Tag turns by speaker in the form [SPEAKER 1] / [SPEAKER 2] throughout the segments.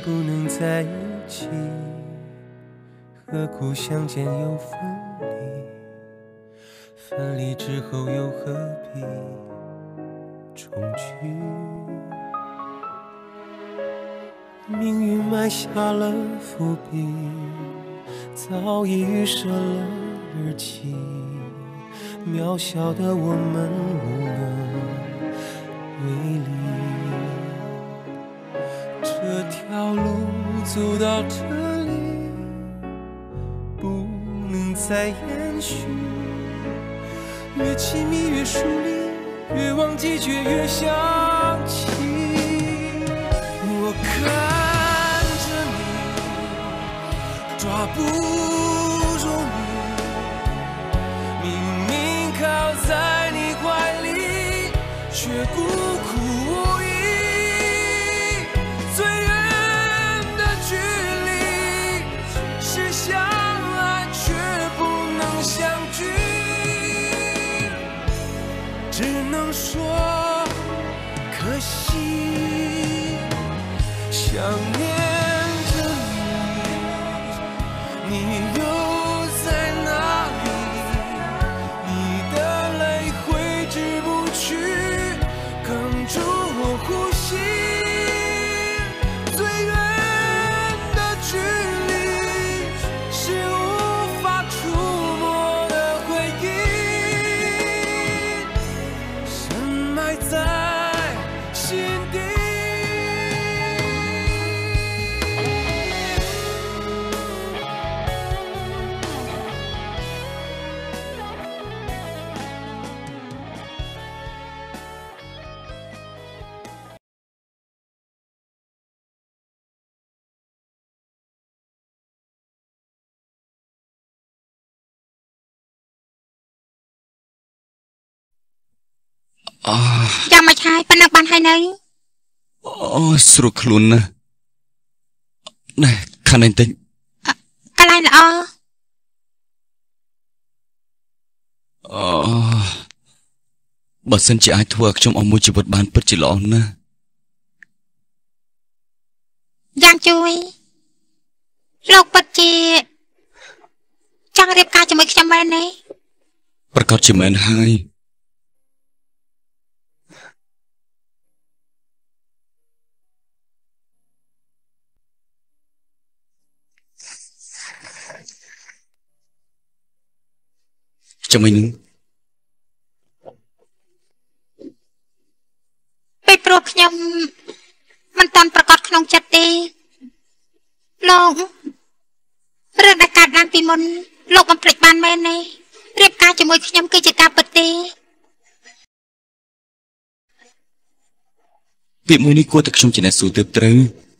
[SPEAKER 1] 不能在一起，何苦相见又分离？分离之后又何必重聚？命运埋下了伏笔，早已预设了日期。渺小的我们无能为力。这条路走到这里，不能再延续。越亲密越疏离，越忘记却越想起。我看着你，抓不住你，明明靠在你怀里，却孤苦无依。最远的距离，是相爱却不能相聚。只能说可惜，想念着你，你又在哪里？你的泪挥之不去，哽住我呼吸。最远的距离，是无法触摸的回忆，深埋在心底。
[SPEAKER 2] ចាំមកឆាយប៉ុណ្ណឹងបានហើយនៅ
[SPEAKER 3] ស្រួលខ្លួនណាស់ណែខាងនេះតិច
[SPEAKER 2] កន្លែងល្អ
[SPEAKER 3] បើសិនជាអាចធ្វើឲ្យខ្ញុំអស់មួយជីវិតបានពិតជាល្អណាស់
[SPEAKER 2] យ៉ាងជួយលោកពិតជាចង់រៀបការជាមួយខ្ញុំមែនទេ
[SPEAKER 3] ប្រកាសជាមែនហើយចាំមិន
[SPEAKER 2] ពេលព្រោះខ្ញុំមិនតាន់ប្រកាសក្នុងចិត្តទេលោករឿងដែលកើតឡើងពីមុនលោកបំភ្លេចបានមែនទេរៀបការជាមួយខ្ញុំគឺជាការពិតទេ
[SPEAKER 3] ពាក្យមួយនេះគួរតែខ្ញុំជាអ្នកសួរទើបត្រូវ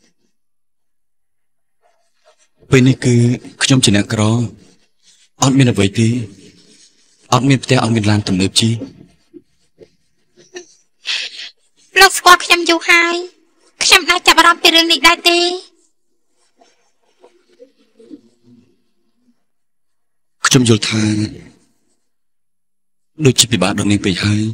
[SPEAKER 3] ពេលនេះគឺខ្ញុំជាអ្នកក្រអត់មានអ្វីទេអត់មានផ្ទះអត់មានឡានទំនើបជី
[SPEAKER 2] លោកស្គាល់ខ្ញុំយូរហើយខ្ញុំដែរចាប់អារម្មណ៍ពីរឿងនេះដែរទេ
[SPEAKER 3] ខ្ញុំយល់ថាដូចជាពិបាកដល់នាងពេកហើយ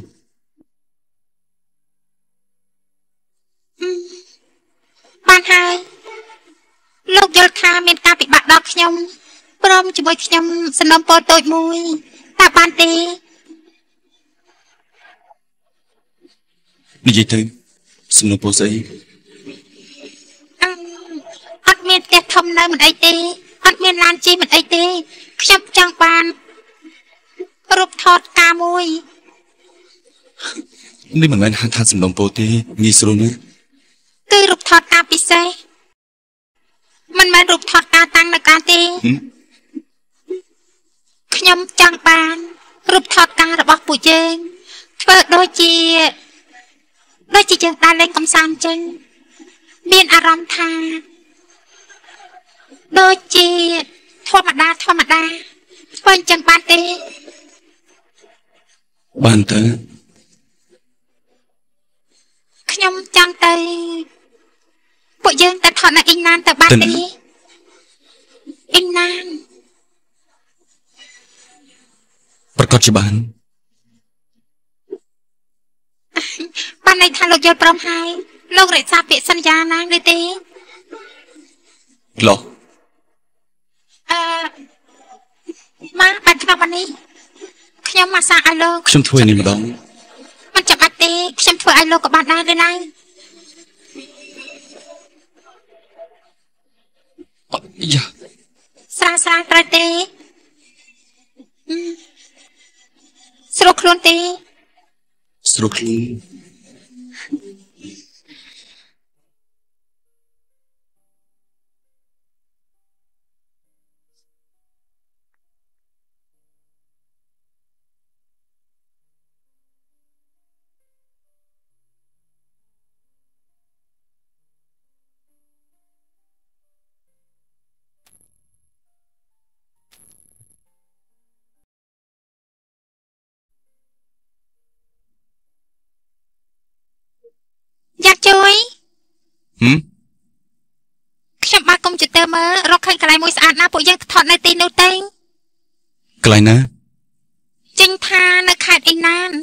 [SPEAKER 2] បានហើយលោកយល់ថាមានការពិបាកដល់ខ្ញុំព្រមជាមួយខ្ញុំសំណុំពរតូចមួយតើបានទេ
[SPEAKER 3] និយាយទៅសំណុំពរស្អី
[SPEAKER 2] អត់មានផ្ទះធំនៅមិនអីទេអត់មានឡានជិះមិនអីទេខ្ញុំចង់បានរូបថតការមួយ
[SPEAKER 3] នេះមិនមែនហៅថាសំណុំពរទេងាយស្រួលណាស់
[SPEAKER 2] គឺរូបថតការពិសេសមិនមែនរូបថតការតាំងនៅការទេខ្ញុំចង់បានរូបថតការរបស់ពួកយើងធ្វើដូចជាយើងដើរលេងកម្សាន្តចឹងមានអារម្មណ៍ថាដូចជាធម្មតាធ្វើអញ្ចឹងបានទេ
[SPEAKER 3] បានទៅ
[SPEAKER 2] ខ្ញុំចង់ទៅពួកយើងទៅថតនៅអ៊ីងណានទៅបានទេអ៊ីងណាន
[SPEAKER 3] ប្រកាសជាបាន
[SPEAKER 2] ន័យថាលោកយល់ព្រមហើយលោករក្សាពាក្យសន្យាណាឬទេ
[SPEAKER 3] Lo.
[SPEAKER 2] Má bạn cho bạn đi.ខ្ញុំមកសាកឲ្យលោក
[SPEAKER 3] ខ្ញុំធ្វើនេះម្ដង
[SPEAKER 2] មិនចាំបាច់ទេខ្ញុំធ្វើឲ្យលោកក៏បានដែរណា
[SPEAKER 3] យ៉ា
[SPEAKER 2] ស្រាស្រាត្រូវទេស្រួលខ្លួនទេ
[SPEAKER 3] ស្រួលខ្លួន
[SPEAKER 2] យ៉ាជួយ
[SPEAKER 3] ខ្ញុំ
[SPEAKER 2] បើកុំព្យូទ័រមើលរកឃើញកន្លែងមួយស្អាតណាស់ពួកយើងថតនៅទីនោះទេ
[SPEAKER 3] កន្លែងណា
[SPEAKER 2] ចេញថានៅខេត្តអ៊ីណាន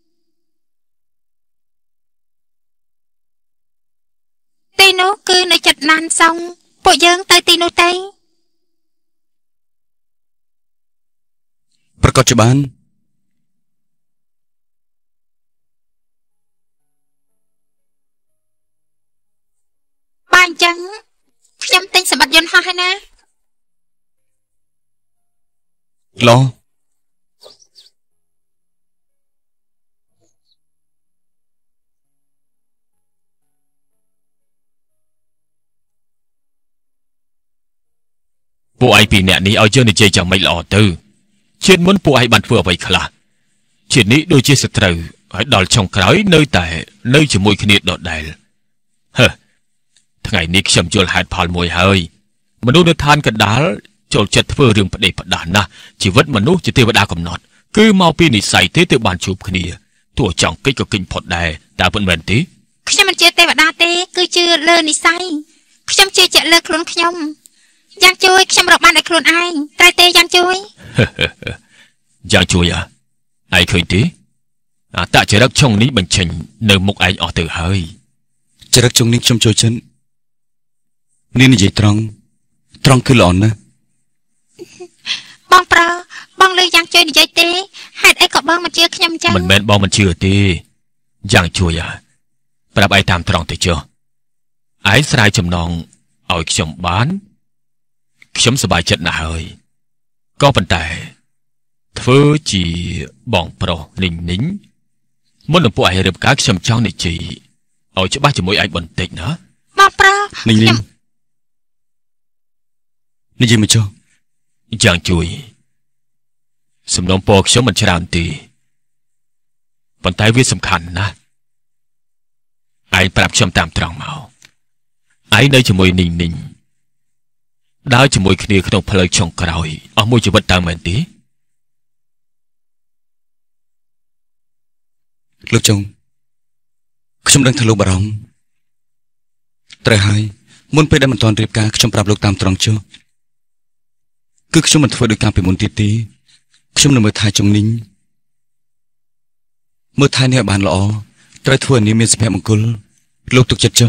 [SPEAKER 2] ទីនោះគឺនៅចិត្តណានសុងពួកយើងទៅទីនោះទេ
[SPEAKER 3] ប្រកាសជាបាន
[SPEAKER 2] បានអញ្ចឹងខ្ញុំទិញសម្បត្តិយន្តហោះហើយណា
[SPEAKER 3] ឡោ
[SPEAKER 4] ពួកឯងពីរនាក់នេះឲ្យយើងនិយាយយ៉ាងម៉េចល្អទៅជាតិមុនពួកឯងបានធ្វើអ្វីខ្លះជាតិនេះដូចជាសត្រូវហើយដល់ចុងក្រោយនៅតែនៅជាមួយគ្នាដដែលថ្ងៃនេះខ្ញុំយល់ហេតុផលមួយហើយមនុស្សនៅឋានកណ្ដាលចូលចិត្តធ្វើរឿងផ្ដេសផ្ដាសណាស់ជីវិតមនុស្សជាទេវតាកំណត់គឺមកពីនិស្ស័យទេទើបបានជួបគ្នាទោះចង់កិច្ចក៏កិច្ចផុតដែរតើពិតមែនទេ
[SPEAKER 2] ខ្ញុំមិនជាទេវតាទេគឺជឿលើនិស្ស័យខ្ញុំជឿជាក់លើខ្លួនខ្ញុំយ៉ាងជួយខ្ញុំរកបានដោយខ្លួនឯងត្រូវទេយ៉ាងជួយ
[SPEAKER 4] យ៉ាងជួយឯងឃើញទេអតចរិតឆុងនេះបញ្ចេញនៅមុខឯងអស់ទៅហើយ
[SPEAKER 3] ចរិតជុងនេះខ្ញុំចូលចិត្តនេះនិយាយត្រង់គឺល្អណាស់
[SPEAKER 2] បងប្រុសបងលើយ៉ាងជួយនិយាយទេហេតុអីក៏បងមិនជឿខ្ញុំចឹង
[SPEAKER 4] មិនមែនបងមិនជឿទេយ៉ាងជួយប្រាប់ឯងតាមត្រង់ទៅចុះឯងស្រាយចំណងឲ្យខ្ញុំបានខ្ញុំសប្បាយចិត្តណាស់ហើយក៏ប៉ុន្តែធ្វើជាបងប្រុសនីងមុននឹងពួកឯងរៀបការខ្ញុំចង់និយាយឲ្យច្បាស់ជាមួយឯងបន្តិចណា
[SPEAKER 2] បងប្រុស
[SPEAKER 3] នីងនិយាយមកចុះ
[SPEAKER 4] យ៉ាងជួយសំណុំពរខ្ញុំមិនច្រើនទេប៉ុន្តែវាសំខាន់ណាស់ឯងប្រាប់ខ្ញុំតាមត្រង់មកឯងនៅជាមួយនីងដើរជាមួយគ្នាក្នុងផ្លូវចុងក្រោយអស់មួយជីវិតតើមែនទេ
[SPEAKER 3] លោកចុងខ្ញុំដឹងថាលោកបារម្ភត្រូវហើយមុនពេលដែលមិនទាន់រៀបការខ្ញុំប្រាប់លោកតាមត្រង់ចុះគឺខ្ញុំមិនធ្វើដោយការពីមុនទៀតទេខ្ញុំនឹងមើលថែចុងនីងមើលថែនេះឲ្យបានល្អត្រូវធ្វើឲ្យនាងមានសុភមង្គលលោកទុកចិត្តចុះ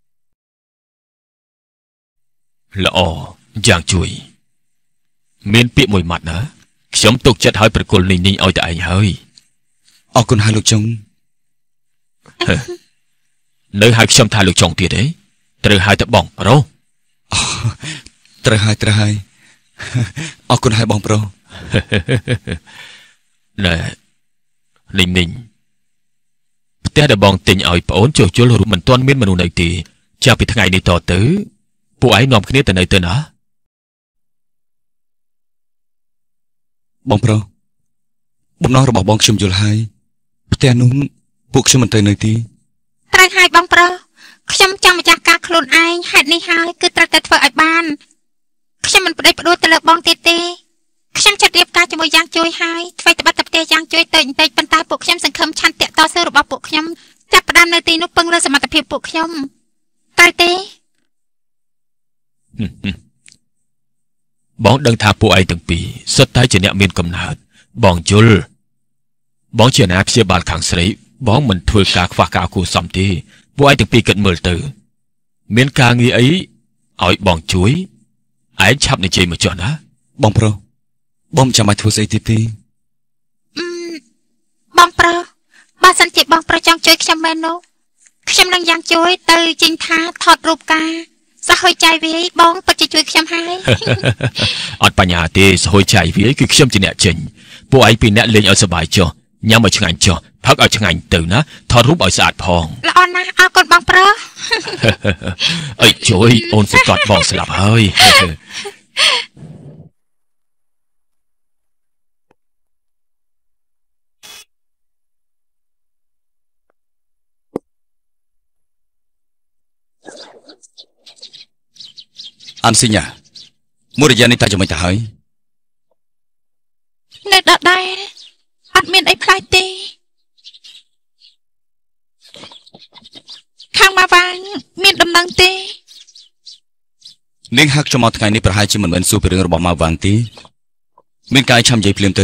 [SPEAKER 4] ល្អយ៉ាងជួយមានពាក្យមួយម៉ាត់ណាខ្ញុំទុកចិត្តឲ្យប្រគល់នីងឲ្យតែឯងហើយ
[SPEAKER 3] អរគុណហើយលោកចុង
[SPEAKER 4] នៅឲ្យខ្ញុំថាលោកចុងទៀតទេត្រូវឲ្យតែបងប្រុស
[SPEAKER 3] ត្រូវហើយអរគុណហើយបងប្រុស
[SPEAKER 4] ណែនីងផ្ទះដែលបងទិញឲ្យប្អូនជួសជុលរួមមិនទាន់មានមនុស្សនៅទេចាប់ពីថ្ងៃនេះតទៅពួកឯងនាំគ្នាទៅនៅទៅណា
[SPEAKER 3] បងប្រុសបំណងរបស់បងខ្ញុំយល់ហើយផ្ទះនោះពួកខ្ញុំមិនទៅនៅទី
[SPEAKER 2] ត្រូវហើយបងប្រុសខ្ញុំចង់ម្ចាស់ការខ្លួនឯងហេតុនេះហើយគឺត្រូវតែធ្វើឲ្យបានខ្ញុំមិនប្តេជ្ញាផ្ដួលទៅលើបងទៀតទេខ្ញុំចាត់រៀបការជាមួយយ៉ាងជួយហើយធ្វើត្បិតតែផ្ទះយ៉ាងជួយទៅបន្តិចប៉ុន្តែពួកខ្ញុំសង្ឃឹមឆន្ទៈតស៊ូរបស់ពួកខ្ញុំចាប់ផ្ដើមនៅទីនោះពឹងលើសមត្ថភាពពួកខ្ញុំត្រូវទេ
[SPEAKER 4] បងដឹងថាពួកឯងទាំងពីរសុទ្ធតែជាអ្នកមានកំណើតបងយល់បងជាអ្នកព្យាបាលខាងស្រីបងមិនធ្វើការខ្វះការគួរសមទេពួកឯងទាំងពីរគិតមើលទៅមានការងារអីឲ្យបងជួយឯងឆាប់និយាយមកចុះណា
[SPEAKER 3] បងប្រុសបងចាំបាច់ធ្វើស្អីទៀតទេ
[SPEAKER 2] បងប្រុសបើសិនជាបងប្រុសចង់ជួយខ្ញុំមែននោះខ្ញុំនឹងយ៉ាងជួយទៅជីងថាថតរូបការសហុយចាយវាយបងពិតជាជួយខ្ញុំហើយ
[SPEAKER 4] អត់បញ្ហាទេសហួយចាយវាយគឺខ្ញុំជាអ្នកចេញពួកឯងពីរអ្នកលេងឲ្យសប្បាយចុះញ៉ាំឲ្យឆ្ងាញ់ចុះផឹកឲ្យឆ្ងាញ់ទៅណាថតរូបឲ្យស្អាតផង
[SPEAKER 2] ល្អណាស់អរគុណបងប្រុស
[SPEAKER 4] អីជួយអូនសកត់បងស្លាប់ហើយ
[SPEAKER 3] អានស៊ីញ៉ាមួយរយៈនេះតែយ៉ាងម៉េចទៅហើយ
[SPEAKER 2] នៅដដែលអត់មានអីផ្លាយទេខាងមកវាងមានដំណឹងទេ
[SPEAKER 3] នាងហាក់ខ្ញុំមកថ្ងៃនេះប្រហែលជាមិនមែនសួរពីរឿងរបស់ម៉ៅវ៉ាងទេមានកាយឆាំនិយាយភ្លាមទៅ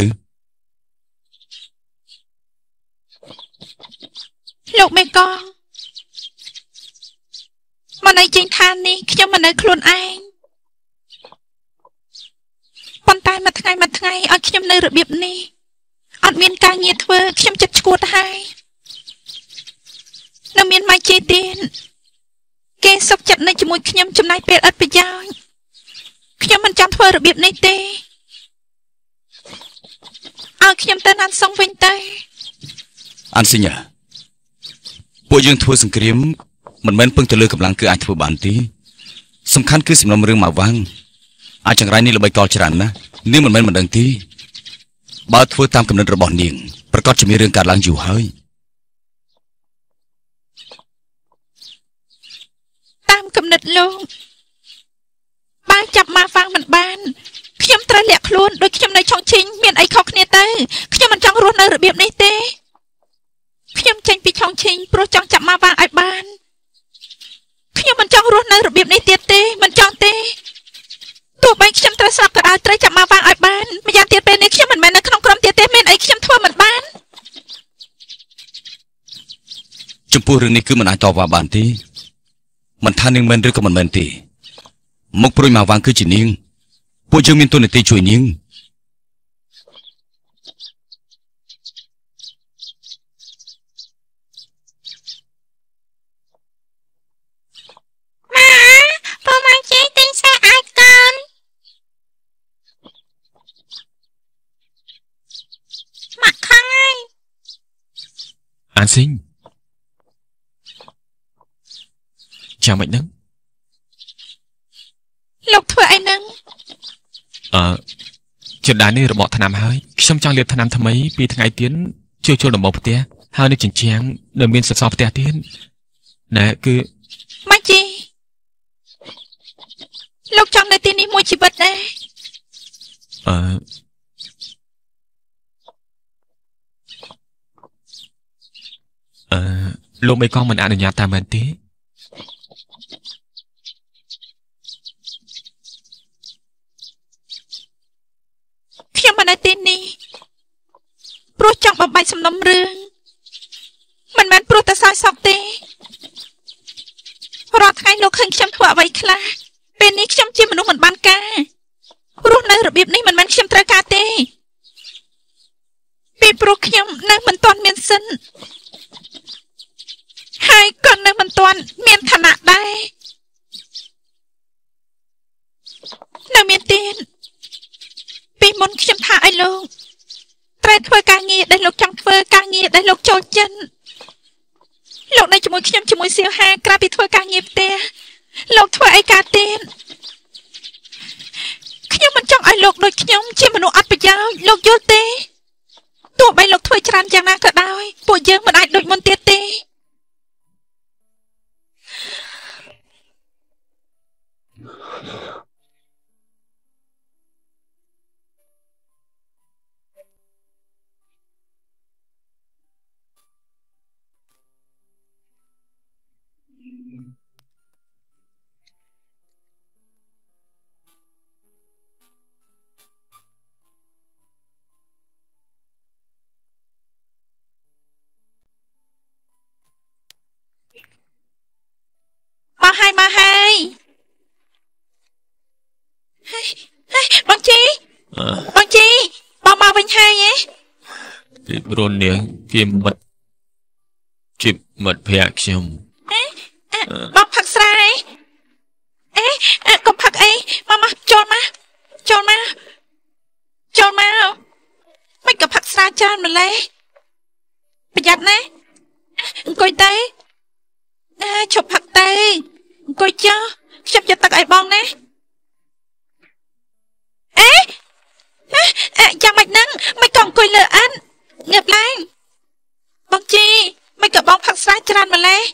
[SPEAKER 2] លោកមេកងមកនៅជីងឋាននេះខ្ញុំមកនៅខ្លួនឯងប៉ុន្តែមួយថ្ងៃឲ្យខ្ញុំនៅរបៀបនេះអត់មានការងារធ្វើខ្ញុំចិត្តឈួតហើយនៅមានម៉ៃជេទៀតគេសុខចិត្តនៅជាមួយខ្ញុំចំណាយពេលឥតប្រយោជន៍ខ្ញុំមិនចង់ធ្វើរបៀបនេះទេឲ្យខ្ញុំទៅណាត់សុងវិញទៅ
[SPEAKER 3] អានស៊ីញ៉ាពួកយើងធ្វើសង្គ្រាមមិនមែនពឹងទៅលើកម្លាំងគឺអាចធ្វើបានទេសំខាន់គឺសំណុំរឿងម៉ៅវ៉ាងអាចចង្រៃនេះល្បីកលច្រើនណាស់នាងមិនមែនមិនដឹងទេបើធ្វើតាមគំនិតរបស់នាងប្រកាសជាមានរឿងកើតឡើងយូរហើយ
[SPEAKER 2] តាមគំនិតលោកបើចាប់មកហ្វាំងមិនបានខ្ញុំត្រូវលាក់ខ្លួនដូចខ្ញុំនៅឆុងឈីងមានអីខុសគ្នាទៅខ្ញុំមិនចង់រស់នៅរបៀបនេះទេខ្ញុំចេញពីឆុងឈីងព្រោះចង់ចាប់មកហ្វាំងឲ្យបានខ្ញុំមិនចង់រស់នៅរបៀបនេះទៀតទេមិនចង់ទេទោះបីខ្ញុំត្រូវស្លាប់ក៏ដោយត្រូវចាប់មកហ្វាំងឲ្យបានម្យ៉ាងទៀតពេលនេះខ្ញុំមិនមែននៅក្នុងក្រុមទៀតទេមានអីខ្ញុំធ្វើមិនបាន
[SPEAKER 3] ចំពោះរឿងនេះគឺមិនអាចតបបានទេមិនថានាងមែនឬក៏មិនមែនទេមុខព្រួយម៉ៅវ៉ាងគឺជានាងពួកយើងមានទូនាទីជួយនាង
[SPEAKER 2] Bố mang chế tinh xe ai con Mặt không ơi
[SPEAKER 4] អានស៊ីងចាំមិនដឹង
[SPEAKER 2] Lục thua ai nâng
[SPEAKER 4] ជណ្ដានេះរបកថ្នាំហើយខ្ញុំចង់លាបថ្នាំថ្មីពីថ្ងៃទៀតជួយចូលដំបូងផ្ទះហើយនៅជញ្ជាំងនៅមានសសរផ្ទះទៀតណែគឺ
[SPEAKER 2] Mà chị Lục trong nơi tiên đi mua chị bật đây
[SPEAKER 4] លោកមេកងមិនអនុញ្ញាតតាមមែនទេ
[SPEAKER 2] ខ្ញុំមិននៅទីនេះព្រោះចង់បំបាច់សំណុំរឿងមិនមែនព្រោះតែសោយសោកទេរាល់ថ្ងៃលោកឃើញខ្ញុំធ្វើអ្វីខ្លះពេលនេះខ្ញុំជាមនុស្សមិនបានការព្រោះនៅរបៀបនេះមិនមែនខ្ញុំត្រូវការទេពីព្រោះខ្ញុំនៅមិនទាន់មានសិនហើយក៏នៅមិនទាន់មានឋានៈដែរនៅមានទៀតពីមុនខ្ញុំថាឲ្យលោកត្រូវធ្វើការងារដែលលោកចង់ធ្វើការងារដែលលោកចូលចិត្តលោកនៅជាមួយខ្ញុំជាមួយសៀវហាក្រៅពីធ្វើការងារផ្ទះលោកធ្វើអីការទៀតខ្ញុំមិនចង់ឲ្យលោកដូចខ្ញុំជាមនុស្សអត់ប្រយោជន៍លោកយល់ទេទោះបីលោកធ្វើច្រើនយ៉ាងណាក៏ដោយពួកយើងមិនអាចដូចមុនទៀតទេ
[SPEAKER 4] ព្រោះនាងជាមិត្តភក្តិខ្ញុំ
[SPEAKER 2] បងផឹកស្រាយកុំផឹកអីមកចូលមកមិនក៏ផឹកស្រាច្រើនម្លេះប្រយ័ត្នណាអង្គុយទៅឈប់ផឹកទៅអង្គុយចុះខ្ញុំយកទឹកឲ្យបងណាយ៉ាងម៉េចហ្នឹងមិនក៏អង្គុយលើអិនងើបឡើងបងជីមិនក៏បងផឹកស្រាច្រើនម្លេះ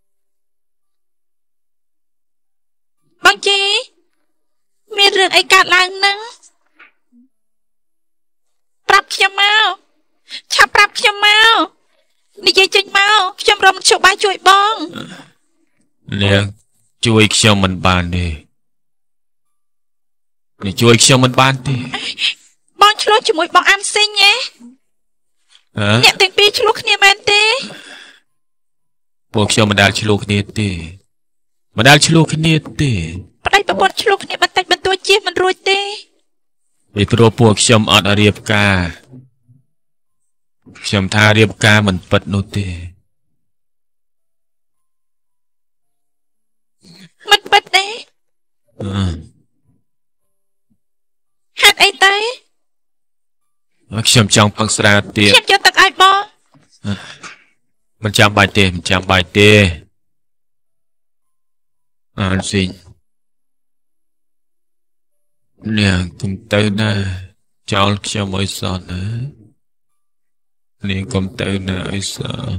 [SPEAKER 2] បងជីមានរឿងអីកើតឡើងហ្នឹងប្រាប់ខ្ញុំមកឆាប់ប្រាប់ខ្ញុំមកនិយាយចេញមកខ្ញុំរំជួបបាយជួយបង
[SPEAKER 4] នាងជួយខ្ញុំមិនបានទេជួយខ្ញុំមិនបានទេ
[SPEAKER 2] បងឆ្លោះជាមួយបងអានស៊ីងអ្នកទាំងពីរឆ្លោះគ្នាមែនទេ
[SPEAKER 4] ពួកខ្ញុំមិនដែលឆ្លោះគ្នាទេប្តីប្រពន្ធឆ្លោះគ្នា
[SPEAKER 2] បន្តិចបន្តួចជិះមិនរួចទេ
[SPEAKER 4] ពីព្រោះពួកខ្ញុំអត់រៀបការខ្ញុំថារៀបការមិនពិតនោះទេ
[SPEAKER 2] មិនពិតទេហេតុអីទៅ
[SPEAKER 4] ខ្ញុំចង់ផឹកស្រាទៀត
[SPEAKER 2] ខ្ញុំយកទឹកឲ្យបង
[SPEAKER 4] មិនចាំបាច់ទេអានស៊ីនាងកុំទៅណាចោលខ្ញុំឲ្យសោះណានាងកុំទៅណាឲ្យសោះ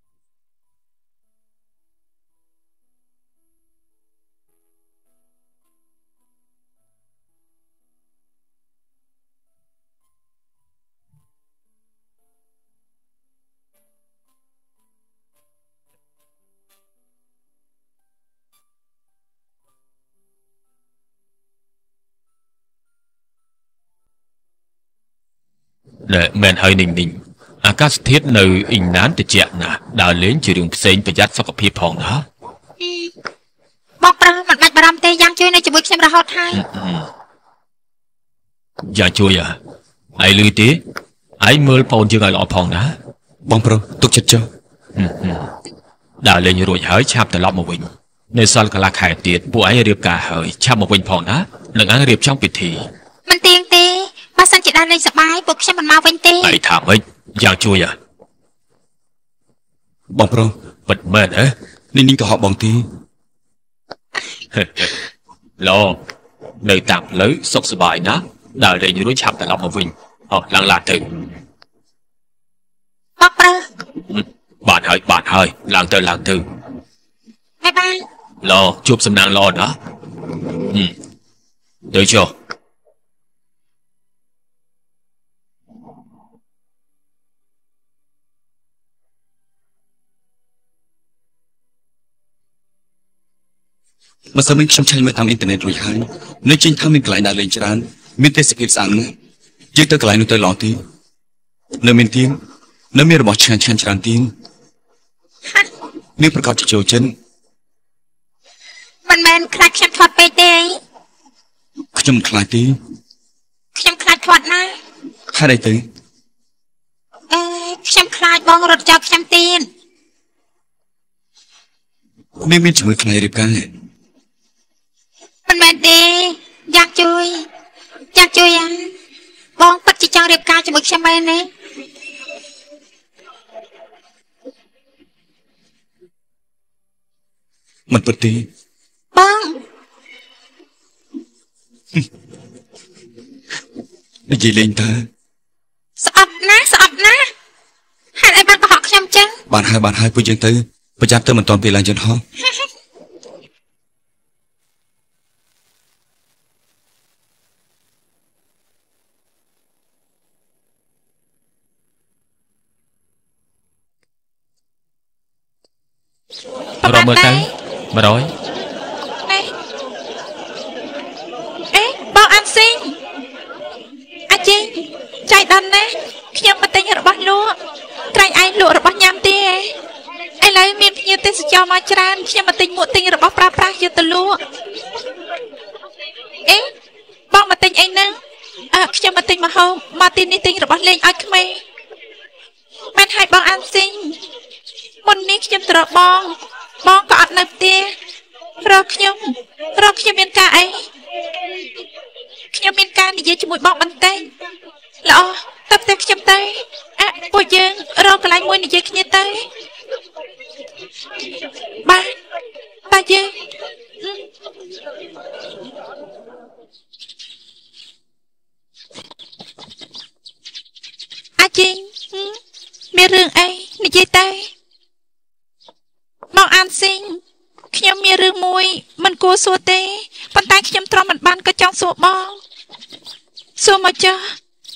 [SPEAKER 4] មែនហើយninhអាកាសធាតុនៅអ៊ីណានត្រជាក់ណាស់ដើរលេងជារឿងផ្សេងប្រយ័ត្នសុខភាពផងណា
[SPEAKER 2] បងប្រុសមិនបាច់បារម្ភទេយ៉ាងជួយនៅជាមួយខ្ញុំរហូតហើយ
[SPEAKER 4] យ៉ាងជួយឯងលឺទេឯងមើលប្អូនយើងឲ្យល្អផងណា
[SPEAKER 3] បងប្រុសទុកចិត្តចុះ
[SPEAKER 4] ដើរលេងរួចហើយឆាប់ត្រឡប់មកវិញនៅសល់កន្លះខែទៀតពួកឯងរៀបការហើយឆាប់មកវិញផងណានឹងអានរៀបចំពិធី
[SPEAKER 2] មិនទៀងទេបើសិនជាដើរលេងសប្បាយពួកខ្ញុំមិនមកវិញទេ
[SPEAKER 4] ឯងថាម៉េចយ៉ាងជួយ
[SPEAKER 3] បងប្រុស
[SPEAKER 4] ពិតមែន
[SPEAKER 3] នេះក៏ហក់បងទី
[SPEAKER 4] ឡូនៅតាមផ្លូវសុខសប្បាយណាដើរលេងរួចឆាប់ត្រឡប់មកវិញឡើងឡានទៅ
[SPEAKER 2] បងប្រុស
[SPEAKER 4] បានហើយឡើងទៅ
[SPEAKER 2] បាយ
[SPEAKER 4] ឡូជួបសំណាងល្អណាទៅចុះ
[SPEAKER 3] បើសិនមិនខ្ញុំឆែកមើលតាមអ៊ីនធឺណិតរួចហើយនៅចេញថាមានកន្លែងដើរលេងច្រើនមានទេសភាពស្អាតណាស់យើងទៅកន្លែងនោះទៅឡងទីនៅមានទៀងនៅមានរបស់ឆ្ងាញ់ច្រើនទៀងនេះប្រកាសជាចូលចិត្ត
[SPEAKER 2] មិនមែនខ្លាចខ្ញុំធាត់ពេកទេ
[SPEAKER 3] ខ្ញុំខ្លាចទេ
[SPEAKER 2] ខ្ញុំខ្លាចធាត់ណា
[SPEAKER 3] ហេតុអីទៅ
[SPEAKER 2] ខ្ញុំខ្លាចបងរត់ចាប់ខ្ញុំទៀត
[SPEAKER 3] មានជំងឺខ្លាចរៀបការ
[SPEAKER 2] មិនមែនទេយ៉ាងជួយបងពិតជាចង់រៀបការជាមួយខ្ញុំមែនទេ
[SPEAKER 3] មិនពិតទេ
[SPEAKER 2] បង
[SPEAKER 3] និយាយលេងតើ
[SPEAKER 2] ស្អប់ណាស់ហេតុអីបានបោះខ្ញុំចឹង
[SPEAKER 3] បានហើយពួកយើងទៅប្រចាំទៅមិនតាន់ពេលឡើងយន្តហោះ
[SPEAKER 4] រមើលទៅ100
[SPEAKER 2] បងអានស៊ីងអាជីចៃដន្យណាស់ខ្ញុំមកទិញរបស់លក់ក្រែងឯងលក់របស់ញ៉ាំទេឥឡូវមានភ្ញៀវទេសចរមកច្រើនខ្ញុំមកទិញមួកទិញរបស់ប្រើប្រាស់យកទៅលក់បងមកទិញអីហ្នឹងខ្ញុំមកទិញម្ហូបមកទីនេះទិញរបស់លេងឲ្យក្មេងមិនឲ្យបងអានស៊ីងមុននេះខ្ញុំត្របងក៏អត់នៅផ្ទះរកខ្ញុំមានការអីខ្ញុំមានការនិយាយជាមួយបងបន្តិចល្អទៅផ្ទះខ្ញុំទៅពួកយើងរកកន្លែងមួយនិយាយគ្នាទៅបាទយើងជីងមានរឿងអីនិយាយទៅមកអានស៊ីងខ្ញុំមានរឿងមួយមិនគួរសួរទេប៉ុន្តែខ្ញុំទ្រាំមិនបានក៏ចង់សួរបងសួរមកចុះ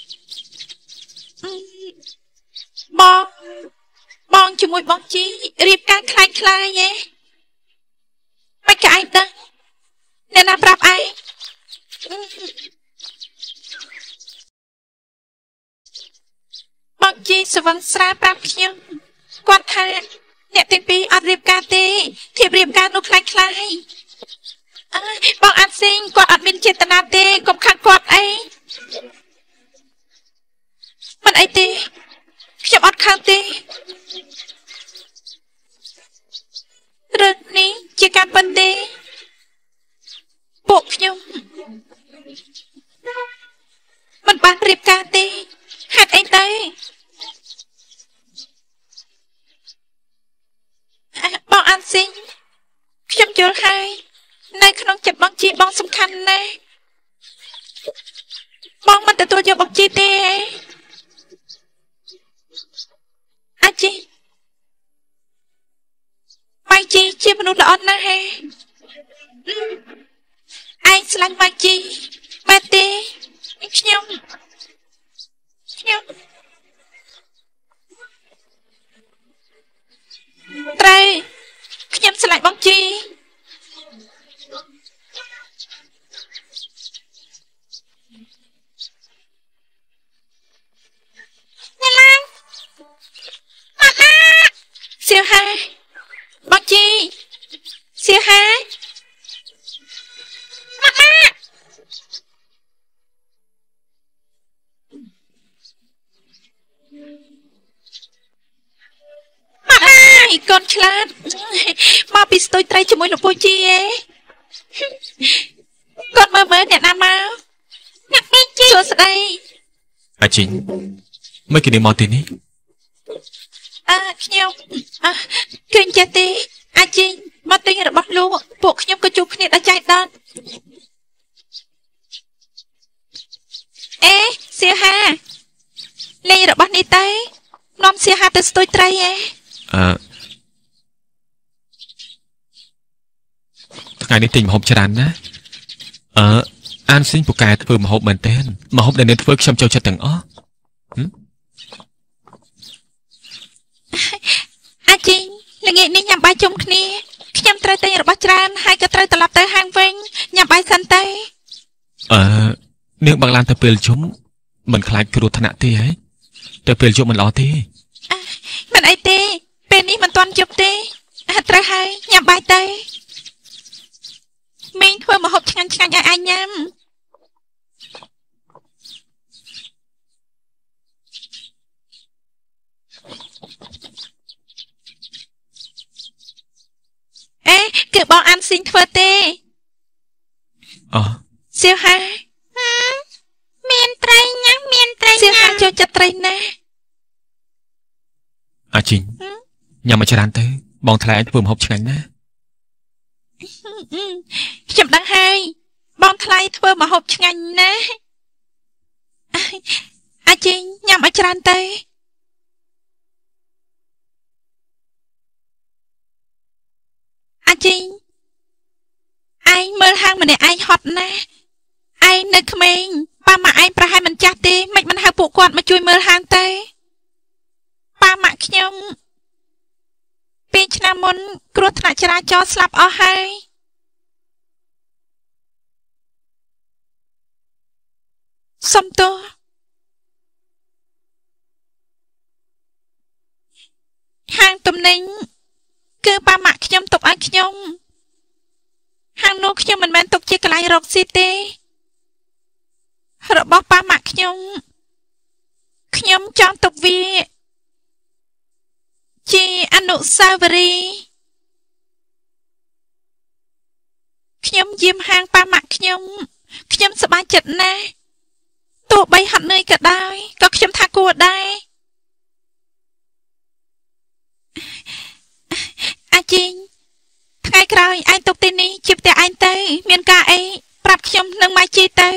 [SPEAKER 2] បងជាមួយបងជីរៀបការខ្លាចខ្លាយហ៎មិនក៏ឯងដឹងអ្នកណាប្រាប់ឯងបងជីសវឹងស្រាប្រាប់ខ្ញុំគាត់ថាអ្នកទាំងពីរអត់រៀបការទេធៀបរៀបការនោះខ្លាចខ្លាយបងអានស៊ីងគាត់អត់មានចេតនាទេកុំខាត់គាត់អីមិនអីទេខ្ញុំអត់ខាត់ទេរឿងនេះជាការពិតទេពួកខ្ញុំមិនបានរៀបការទេហេតុអីទៅបងអានស៊ីងខ្ញុំយល់ហើយនៅក្នុងចិត្តបងជីបងសំខាន់ណាស់បងមិនទទួលយកបងជីទេអាជីម៉ៃជីជាមនុស្សល្អណាស់ហេឯងស្លាញ់ម៉ៃជីបែបទេខ្ញុំត្រូវខ្ញុំស្លាញ់បងជីអ្នកឡើងសៀវហាបងជីសៀវហាកូនឆ្លាតមកពីស្ទួយត្រីជាមួយលោកពូជីឯងកូនមើលអ្នកណាមកអ្នកនេះជីសួស្ដី
[SPEAKER 4] អាជីងមិនគេមកទីនេះ
[SPEAKER 2] ខ្ញុំឃើញចេះទេអាជីងមកទិញរបស់លោកពួកខ្ញុំក៏ជួបគ្នាដល់ចៃដន្យសៀហាលេងរបស់នេះទៅនាំសៀហាទៅស្ទួយត្រីឯង
[SPEAKER 4] ថ្ងៃនេះទិញម្ហូបច្រើនណាអានស៊ីងពូកែធ្វើម្ហូបមែនទេម្ហូបដែលអ្នកធ្វើខ្ញុំចូលចិត្តទាំងអស់
[SPEAKER 2] អាជីងល្ងាចនេះញ៉ាំបាយជុំគ្នាខ្ញុំត្រូវទិញរបស់ច្រើនហើយក៏ត្រូវត្រឡប់ទៅហាងវិញញ៉ាំបាយសិនទៅ
[SPEAKER 4] នាងបើកឡានទៅពេលជុំមិនខ្លាចគ្រោះថ្នាក់ទេហ៎ទៅពេលជុំមិនល្អទេ
[SPEAKER 2] មិនអីទេពេលនេះមិនទាន់ជប់ទេត្រូវហើយញ៉ាំបាយទៅមីងធ្វើម្ហូបឆ្ងាញ់ឲ្យឯងញ៉ាំគឺបងអានស៊ីងធ្វើទេសៀវហាមានត្រីញ៉ាំមានត្រីសៀវហាចូលចិត្តត្រីណាស់
[SPEAKER 4] អាជីងញ៉ាំមកច្រើនទៅបងថ្លៃឯងធ្វើម្ហូបឆ្ងាញ់ណាស់
[SPEAKER 2] ខ្ញុំដឹងហើយបងថ្លៃធ្វើម្ហូបឆ្ងាញ់ណាស់អាជីងញ៉ាំឲ្យច្រើនទៅអាជីងឯងមើលហាងម្នាក់ឯងហត់ណាស់ឯងនៅក្មេងប៉ាម៉ាក់ឯងប្រហែលមិនចាស់ទេមិនហៅពួកគាត់មកជួយមើលហាងទៅប៉ាម៉ាក់ខ្ញុំពីឆ្នាំមុនគ្រោះថ្នាក់ចរាចរណ៍ស្លាប់អស់ហើយសុំទោសហាងទំនិញគឺប៉ាម៉ាក់ខ្ញុំទុកឲ្យខ្ញុំហាងនោះខ្ញុំមិនមែនទុកជាកន្លែងរកស៊ីទេរបស់ប៉ាម៉ាក់ខ្ញុំចង់ទុកវា
[SPEAKER 5] នុស្សាវរីយ៍ខ្ញុំយាមហាងប៉ាម៉ាក់ខ្ញុំសប្បាយចិត្តណាស់ទោះបីហត់នឿយក៏ដោយក៏ខ្ញុំថាគួរដែរអាជីងថ្ងៃក្រោយឯងទុកទីនេះជាផ្ទះឯងទៅមានការអីប្រាប់ខ្ញុំនឹងម៉ាជីទៅ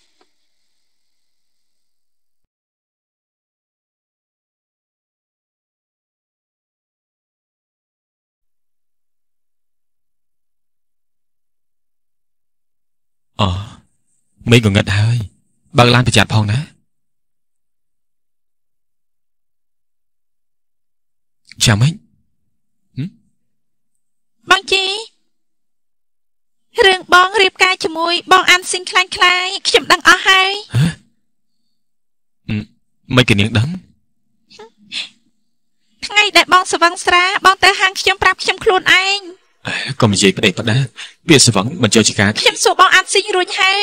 [SPEAKER 4] អូមេឃងងឹតហើយបើកឡានប្រយ័ត្នផងណាចាំម៉េច
[SPEAKER 5] បងជីរឿងបងរៀបការជាមួយបងអានស៊ីងខ្លាញ់ខ្ញុំដឹងអស់ហើយ
[SPEAKER 4] មិនគេនាងដឹង
[SPEAKER 5] ថ្ងៃដែលបងស្វឹងស្រាបងទៅហាងខ្ញុំប្រាប់ខ្ញុំខ្លួនឯង
[SPEAKER 4] កុំនិយាយផ្ដេសផ្ដាសពាក្យស្វឹងមិនចូលជាការ
[SPEAKER 5] ខ្ញុំសួរបងអានស៊ីងរួចហើ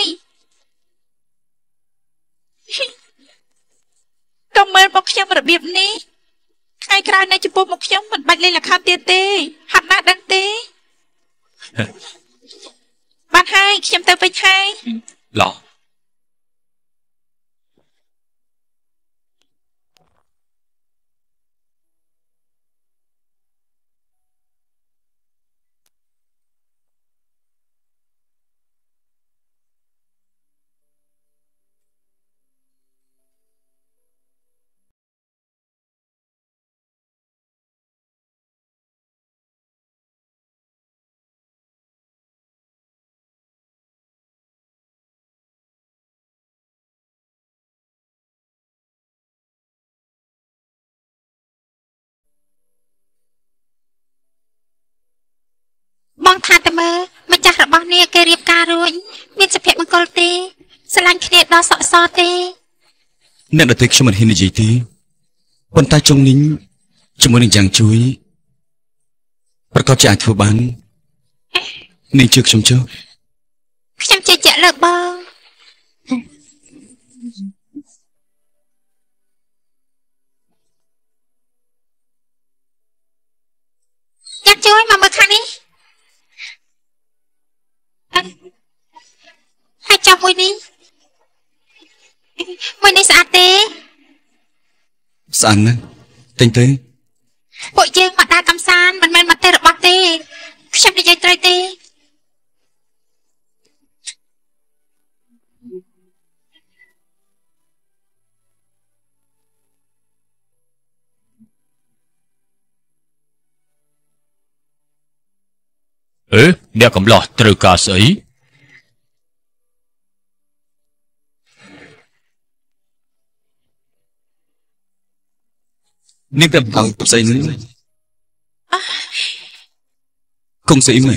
[SPEAKER 5] យកុំមើលមកខ្ញុំរបៀបនេះថ្ងៃក្រោយនៅចំពោះមកខ្ញុំមិនបាច់លេងល្ខោនទៀតទេហាត់ណាស់ដឹងទេបានហើយខ្ញុំទៅវិញហើយ
[SPEAKER 4] ឡោ
[SPEAKER 2] បងថាតែមើលម្ចាស់របស់នាងគេរៀបការរួចមានសុភមង្គលទេស្រឡាញ់គ្នាដល់សក់សទេ
[SPEAKER 3] អ្នកដទៃខ្ញុំមិនហ៊ាននិយាយទេប៉ុន្តែចុងនេះជាមួយនឹងយ៉ាងជួយប្រកាសជាអាចធ្វើបាននាងជឿខ្ញុំចុះ
[SPEAKER 2] ខ្ញុំជឿជាក់លើបងយ៉ាងជួយមកមើលខាងនេះហើយចាប់មួយនេះស្អាតទេ
[SPEAKER 3] ស្អាតណាស់ទិញទៅ
[SPEAKER 2] ពួកយើងមកដើរកំសាន្តមិនមែនមកទៅរបស់ទេខ្ញុំនិយាយត្រូវទេ
[SPEAKER 4] អ្នកកំឡោះត្រូវការស្អី
[SPEAKER 3] នាងទៅបន្តផ្សេងនេះគង់ស្អីមើល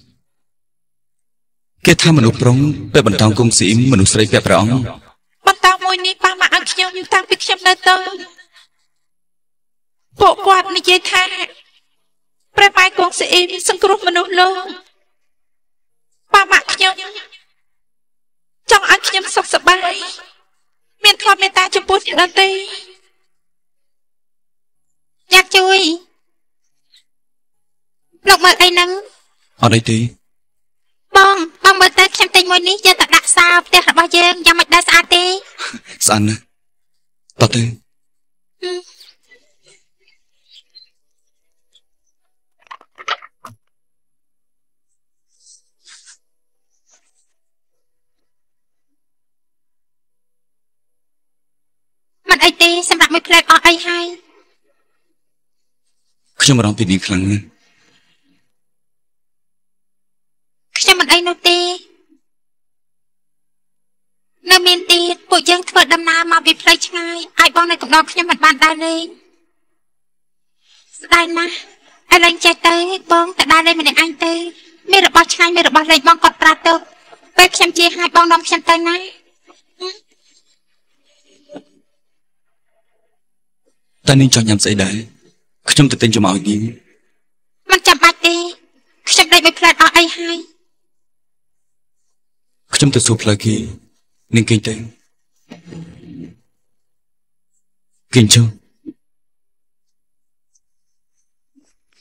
[SPEAKER 3] គេថាមនុស្សប្រុងទៅបន្តគង់ស្អីមនុស្សស្រីពាក់ព្រះអង្គ
[SPEAKER 5] បន្តមួយនេះប៉ាមកឲ្យខ្ញុំតាំងពីខ្ញុំនៅទៅពួកគាត់និយាយថាព្រះម៉ែគង់ស្អីសង្គ្រោះមនុស្សលោកប៉ាមកខ្ញុំចង់ឲ្យខ្ញុំសុខសប្បាយមានធម៌មេត្តាចំពោះអ្នកដទៃ
[SPEAKER 2] យ៉ាងជួយលោកមើលអីហ្នឹង
[SPEAKER 3] អត់អីទេ
[SPEAKER 2] បងមើលទៅខ្ញុំទិញមួយនេះយកទៅដាក់សោផ្ទះរបស់យើងយ៉ាងមិនដែរស្អាតទេ
[SPEAKER 3] ស្អាតណាស់តោះទៅ
[SPEAKER 2] មិនអីទេសម្រាប់មួយផ្លែអស់អីហើយ
[SPEAKER 3] ខ្ញុំរំពីនាងខ្លាំងណាស់
[SPEAKER 2] ខ្ញុំមិនអីនោះទេនៅមានទៀតពួកយើងធ្វើដំណើរមកពីផ្លូវឆ្ងាយឲ្យបងនៅកំដរខ្ញុំមិនបានដើរលេងស្ដាយណាស់ឥឡូវចេះទៅបងទៅដើរលេងម្នាក់ឯងទៅមានរបស់ឆ្ងាញ់មានរបស់លេងបងគាត់ប្រាទៅពេលខ្ញុំជាឲ្យបងនាំខ្ញុំទៅណា
[SPEAKER 3] តែនាងចង់ញ៉ាំស្អីដែរខ្ញុំទៅទិញchoមកឲ្យនាង
[SPEAKER 2] មិនចាំបាច់ទេខ្ញុំដេកមួយផ្លែអស់អីហើយ
[SPEAKER 3] ខ្ញុំទៅសួរផ្លូវគេនាងគេងទៅគេងចុះ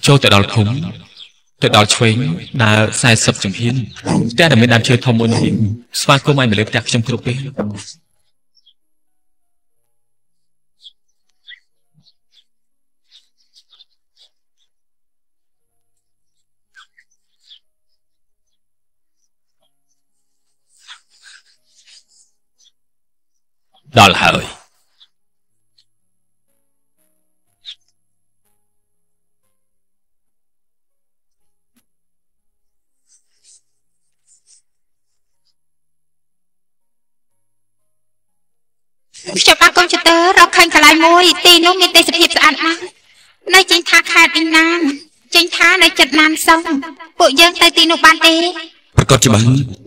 [SPEAKER 4] ចូលទៅដល់ភូមិទៅដល់ឆ្វេងដើរ40ជំហានផ្ទះដែលមានដើមឈើធំមួយនេះស្វាគមន៍ឲ្យមកលើផ្ទះខ្ញុំគ្រប់ពេលដល់ហើយ
[SPEAKER 2] ខ្ញុំបានកុំព្យូទ័ររកឃើញកន្លែងមួយទីនោះមានទេសភាពស្អាតណាស់នៅចេញថាខេត្តអ៊ីណានចេញថានៅចិត្តណានសុងពួកយើងទៅទីនោះបានទេ
[SPEAKER 3] ប្រកាសជាបាន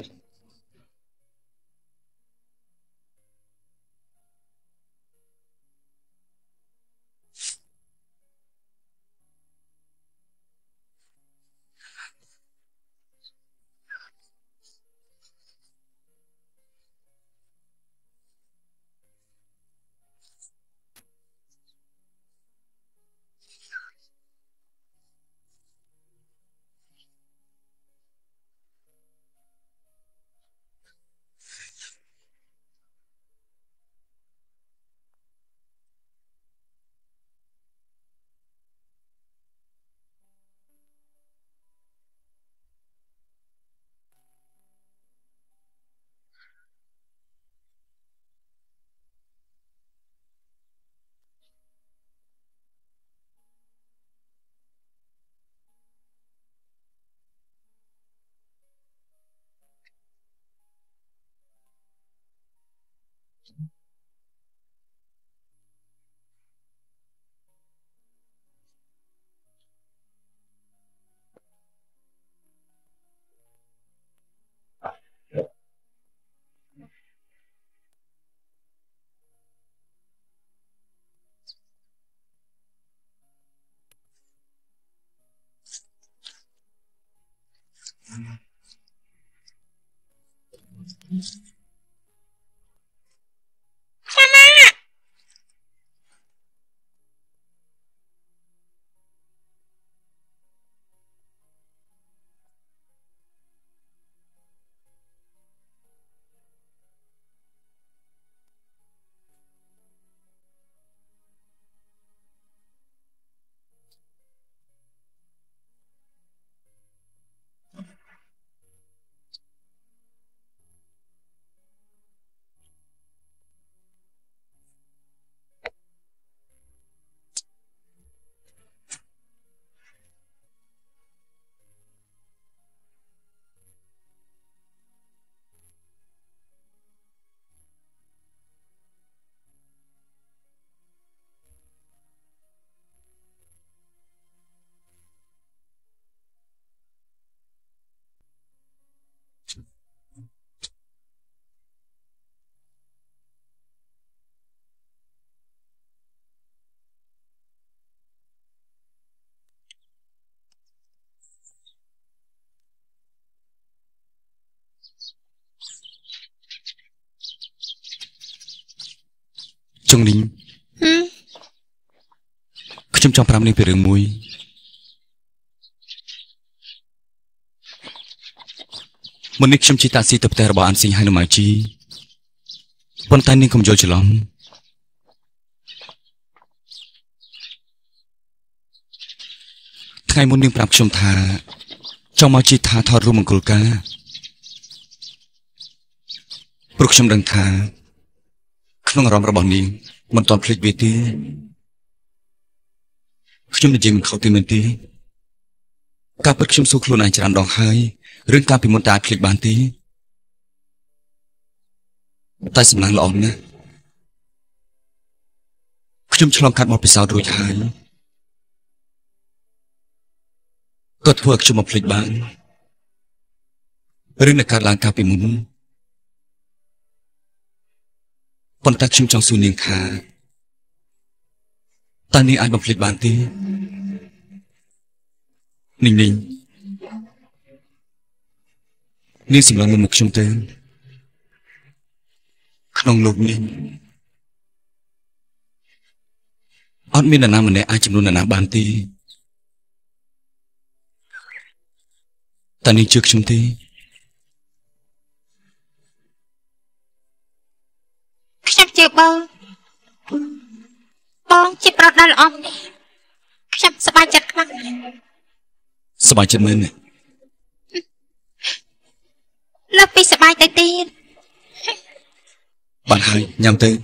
[SPEAKER 3] ចុងនេះខ្ញុំចង់ប្រាប់នាងពីរឿងមួយមុននេះខ្ញុំជិះតាក់ស៊ីទៅផ្ទះរបស់អានស៊ីងហើយនៅម៉ៅជីប៉ុន្តែនាងកុំយល់ច្រឡំថ្ងៃមុននាងប្រាប់ខ្ញុំថាចង់មកជិះថាថតរូបមង្គលការព្រោះខ្ញុំដឹងថាក្នុងអារម្មណ៍របស់នាងមិនទាន់ភ្លេចវាទេខ្ញុំនិយាយមិនខុសទេមែនទេការពិតខ្ញុំសួរខ្លួនឯងច្រើនដងហើយរឿងការពីមុនតែអាចភ្លេចបានទេតែសម្លឹងល្អណាស់ខ្ញុំឆ្លងកាត់បទពិសោធន៍រួចហើយក៏ធ្វើឲ្យខ្ញុំមកភ្លេចបានរឿងដែលកើតឡើងកាលពីមុនប៉ុន្តែខ្ញុំចង់សួរនាងថាតើនាងអាចបំភ្លេចបានទេនាងសម្លឹងមកខ្ញុំទៅក្នុងលោកនេះអត់មាននរណាម្នាក់អាចជំនួសនរណាបានទេតានាងជឿខ្ញុំទេ
[SPEAKER 2] ខ្ញុំជឿបងជាប្រុសដ៏ល្អនេះខ្ញុំសប្បាយចិត្តខ្លាំង
[SPEAKER 3] សប្បាយចិត្តមែនទេ
[SPEAKER 2] លើសពីសប្បាយទៅទៀត
[SPEAKER 3] បានហើយញ៉ាំទៅ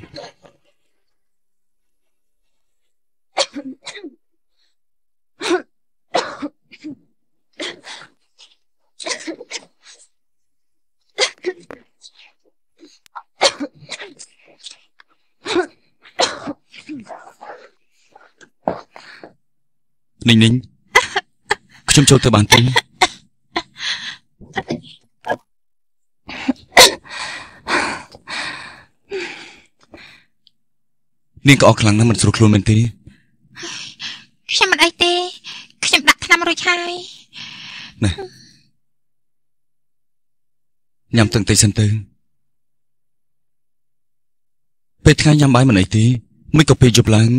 [SPEAKER 3] នីងខ្ញុំចូលទៅបានទេនាងក៏អស់ខ្លាំងណាស់មិនស្រួលខ្លួនមែនទេ
[SPEAKER 2] ខ្ញុំមិនអីទេខ្ញុំដាក់ថ្នាំរួចហើយ
[SPEAKER 3] ណាញ៉ាំទឹកតិចសិនទៅពេលថ្ងៃញ៉ាំបាយមិនអីទេមិនក៏ពេលយប់ឡើង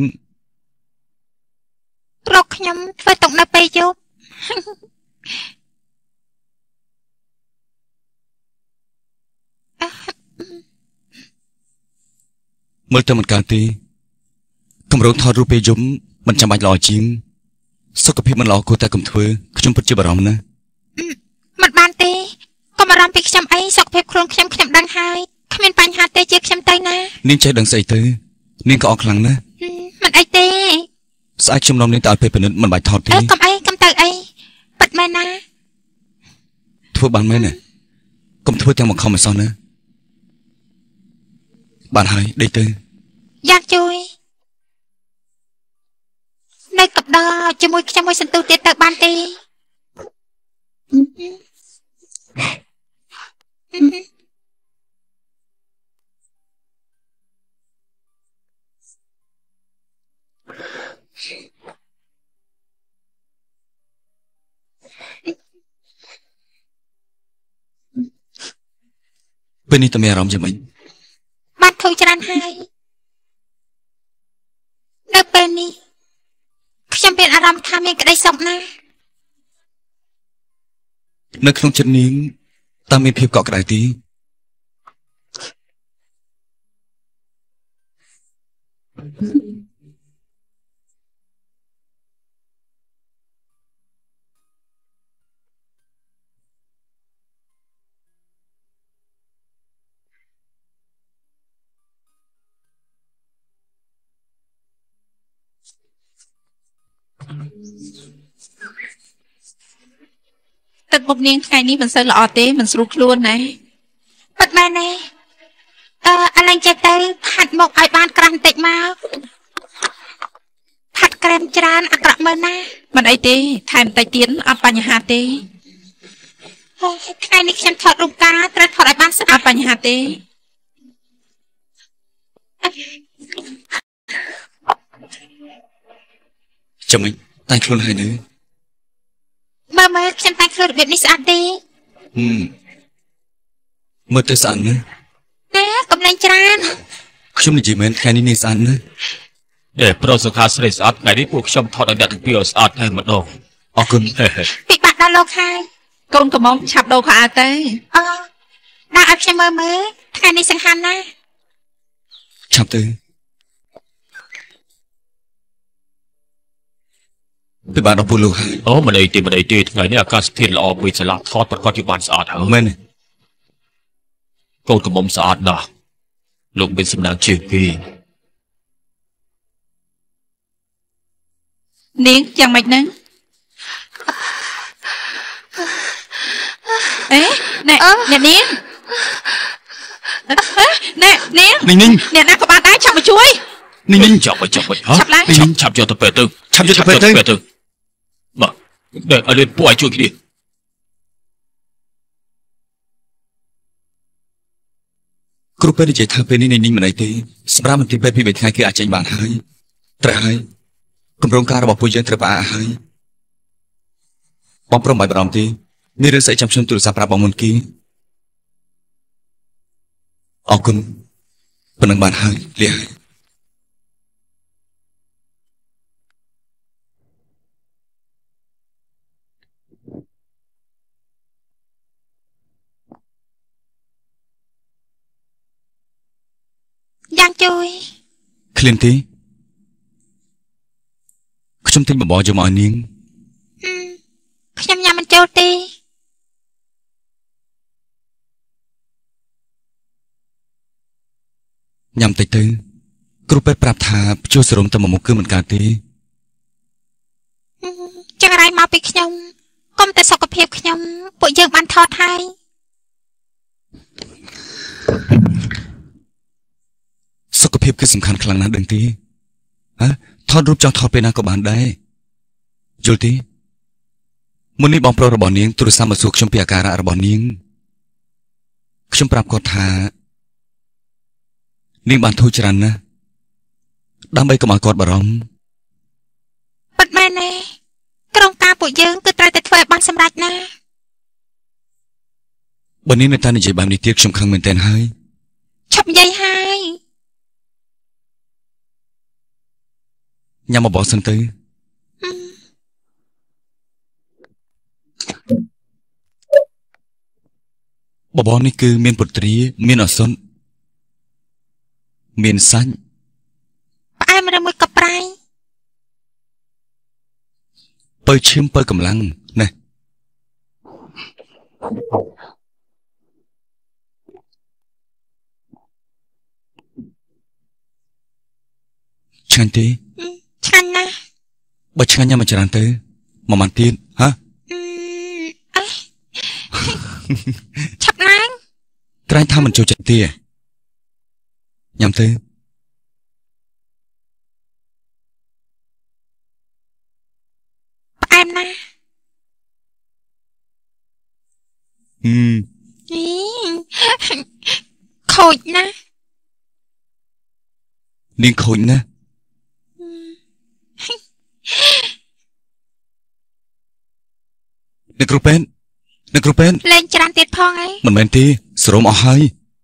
[SPEAKER 2] រកខ្ញុំធ្វើតុកនៅពេលយប់
[SPEAKER 3] មើលទៅមិនកើតទេកម្រងថតរូបពេលយប់មិនចាំបាច់ល្អជាងសុខភាពមិនល្អគួរតែកុំធ្វើខ្ញុំពិតជាបារម្ភណាស់
[SPEAKER 2] មិនបានទេកុំបារម្ភពីខ្ញុំអីសុខភាពខ្លួនខ្ញុំដឹងហើយគ្មានបញ្ហាទេជាខ្ញុំទៅណា
[SPEAKER 3] នាងចេះដឹងស្អីទៅនាងក៏អស់ខ្លាំងណាស់
[SPEAKER 2] មិនអីទេ
[SPEAKER 3] ស្អែកខ្ញុំនាំនាងទៅឲ្យពេលពិនិត្យមិនបាច់ថតទេ
[SPEAKER 2] កុំទៅអីពិតមែនណា
[SPEAKER 3] ធ្វើបានមែនណាកុំធ្វើទាំងមកខំឲ្យសោះណាបានហើយដេកទៅ
[SPEAKER 2] យ៉ាងជួយនៅកណ្ដោជាមួយខ្ញុំមួយសន្ទុះទៀតទៅបានទេ
[SPEAKER 3] ពេលនេះតើមានអារម្មណ៍យ៉ាងម៉េច
[SPEAKER 2] បានធូរច្រើនហើយនៅពេលនេះខ្ញុំមានអារម្មណ៍ថាមានក្តីសុខណាស់
[SPEAKER 3] នៅក្នុងចិត្តនាងតើមានភាពកក់ក្ដៅទេ
[SPEAKER 5] ទឹកមុខនាងថ្ងៃនេះមិនសូវល្អទេមិនស្រួលខ្លួនណា
[SPEAKER 2] ពិតមែនទេឥឡូវចេះទៅផាត់មុខឲ្យបានក្រាស់បន្តិចមកផាត់ក្រែមច្រើនអាក្រក់មើលណា
[SPEAKER 5] មិនអីទេថែមបន្តិចទៀតអត់បញ្ហាទេ
[SPEAKER 2] ថ្ងៃនេះខ្ញុំថតរូបការត្រូវថតឲ្យបានស្អាត
[SPEAKER 5] អត់បញ្ហាទេ
[SPEAKER 3] ចាំមិនតែងខ្លួនហើយនៅ
[SPEAKER 2] មើលខ្ញុំតែងខ្លួនរបៀបនេះស្អាតទេ
[SPEAKER 3] មើលទៅស្អាតណាស់
[SPEAKER 2] កំឡែងច្រើន
[SPEAKER 3] ខ្ញុំនិយាយមែនថ្ងៃនេះនេះស្អាតណាស់
[SPEAKER 4] ប្រុសសុខាស្រីស្អាតថ្ងៃនេះពួកខ្ញុំថតឲ្យអ្នកទាំងពីរស្អាតតែម្ដង
[SPEAKER 3] អរគុណ
[SPEAKER 2] ពិបាកដល់លោកហើយក
[SPEAKER 5] ូនកំមុំឆាប់ដូរខោអាវទៅ
[SPEAKER 2] ដាក់ឲ្យខ្ញុំមើលថ្ងៃនេះសង្ហាណាស់
[SPEAKER 3] ឆាប់ទៅពីបានដល់ពូលោកហើយ
[SPEAKER 4] អូមិនអីទេថ្ងៃនេះអាកាសធាតុល្អមួយសាលាថតប្រកាសជាបានស្អាតហើយ
[SPEAKER 3] មែនទេ
[SPEAKER 4] កូនកំមុំស្អាតណាស់លោកមានសំណាងជាងគេ
[SPEAKER 5] នាងយ៉ាងម៉េចហ្នឹងណែនាងនាងអ្នកណាក៏បានដែរឆាប់មកជួយ
[SPEAKER 4] នាងចាប់ហ៎ឆាប់យកទៅពេលទៅ
[SPEAKER 3] ឆាប់យកទៅពេលទៅ
[SPEAKER 4] បាទដែលឲ្យលឿនពួកឲ្យជួយគ្នា
[SPEAKER 3] គ្រូពេទ្យនិយាយថាពេលនេះនាងមិនអីទេសម្រាប់មន្ទីរពេទ្យពី3ថ្ងៃគឺអាចចេញបានហើយត្រូវហើយគម្រោងការរបស់ពួកយើងត្រូវផ្អាកហើយបងព្រមបារម្ភទេមានរឿងស្អីចាំខ្ញុំទូរស័ព្ទប្រាប់បងមុនគេអរគុណប៉ុណ្ណឹងបានហើយលាឃ្លានទេខ្ញុំទិញបបរយកមកឲ្យនាង
[SPEAKER 2] ខ្ញុំញ៉ាំមិនចូលទេ
[SPEAKER 3] ញ៉ាំតិចទៅគ្រូពេទ្យប្រាប់ថាព្យួរសរោមតែមួយមុខគឺមិនកើតទេ
[SPEAKER 2] ចឹងរ៉ៃមកពីខ្ញុំកុំតែសុខភាពខ្ញុំពួកយើងបានថតហើយ
[SPEAKER 3] សុខភាពគឺសំខាន់ខ្លាំងណាស់ដឹងទេថតរូបចង់ថតពេលណាក៏បានដែរយល់ទេមុននេះបងប្រុសរបស់នាងទូរស័ព្ទមកសួរខ្ញុំពីអាការៈរបស់នាងខ្ញុំប្រាប់គាត់ថានាងបានធូរច្រើនណាស់ដើម្បីកុំឲ្យគាត់បារម្ភ
[SPEAKER 2] ពិតមែនទេក្រុមការពួកយើងគឺត្រូវតែធ្វើឲ្យបានសម្រេចណា
[SPEAKER 3] បើនាងនៅតែនិយាយបែបនេះទៀតខ្ញុំខឹងមែនទែនហើយ
[SPEAKER 2] ឈប់និយាយហើយ
[SPEAKER 3] ញ៉ាំបបរសិនទៅបបរនេះគឺមានពុទ្រាមានអសុនមានសាច់
[SPEAKER 2] ផ្អែមឬមួយកប្រៃ
[SPEAKER 3] បើឈាមបើកម្លាំងណាឆ្ងាញ់ទេ
[SPEAKER 2] ឆ្ងាញ់ណាស់
[SPEAKER 3] បើឆ្ងាញ់ញ៉ាំមកច្រើនទៅមួយម៉ាត់ទៀតហ៎
[SPEAKER 2] ឆាប់ឡើង
[SPEAKER 3] ក្រែងថាមិនចូលចិត្តទេញ៉ាំទៅ
[SPEAKER 2] ផ្អែមណាស់ខូចណាស់
[SPEAKER 3] នាងខូចណាស់អ្នកគ្រូពេទ្យ
[SPEAKER 2] លេងច្រើនទៀតផងអី
[SPEAKER 3] មិនមែនទេសរោមអស់ហើយ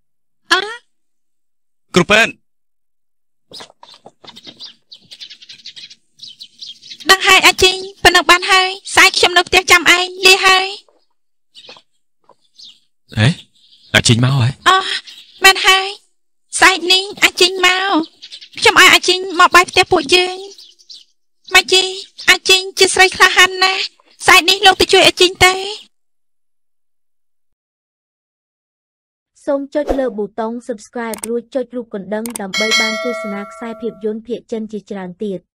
[SPEAKER 3] គ្រូពេទ្យ
[SPEAKER 5] ដឹងហើយអាជីងប៉ុណ្ណឹងបានហើយស្អែកខ្ញុំនៅផ្ទះចាំឯងលាហើយ
[SPEAKER 4] អាជីងមកហើយ
[SPEAKER 5] មែនហើយស្អែកនេះអាជីងមកខ្ញុំឲ្យអាជីងមកបាយផ្ទះពួកយើងម៉ាជីអាជីងជាស្រីក្លាហានណាស់ស្អែកនេះលោកទៅជួយអាជីងទេ
[SPEAKER 6] សូមចុចលើប៊ូតុង Subscribe រួចចុចរូបកណ្ដឹងដើម្បីបានទស្សនាខ្សែភាពយន្តភាគចិនជាច្រើនទៀត